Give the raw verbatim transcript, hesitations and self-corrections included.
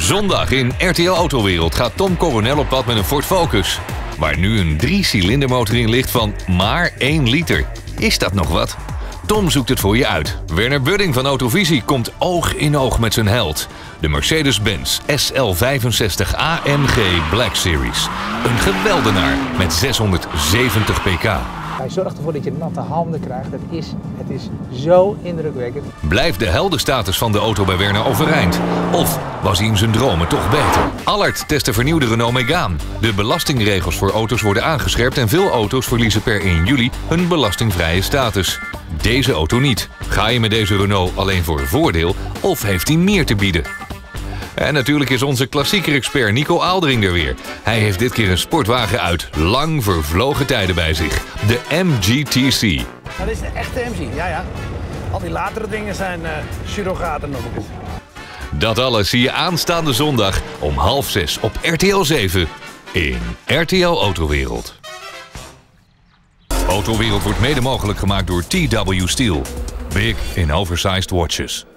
Zondag in R T L Autowereld gaat Tom Coronel op pad met een Ford Focus. Waar nu een drie-cilindermotor in ligt van maar één liter. Is dat nog wat? Tom zoekt het voor je uit. Werner Budding van Autovisie komt oog in oog met zijn held. De Mercedes-Benz S L vijfenzestig A M G Black Series. Een geweldenaar met zeshonderdzeventig pk. Hij zorgt ervoor dat je natte handen krijgt. Het is, het is zo indrukwekkend. Blijft de heldenstatus van de auto bij Werner overeind? Of was hij in zijn dromen toch beter? Allard test de vernieuwde Renault Megane. De belastingregels voor auto's worden aangescherpt en veel auto's verliezen per één juli hun belastingvrije status. Deze auto niet. Ga je met deze Renault alleen voor voordeel of heeft hij meer te bieden? En natuurlijk is onze klassieker-expert Nico Aaldering er weer. Hij heeft dit keer een sportwagen uit lang vervlogen tijden bij zich. De M G T C. Dat is de echte M G, ja ja. Al die latere dingen zijn uh, surrogaten nog eens. Dat alles zie je aanstaande zondag om half zes op R T L zeven in R T L Autowereld. Autowereld wordt mede mogelijk gemaakt door T W Steel. Big in oversized watches.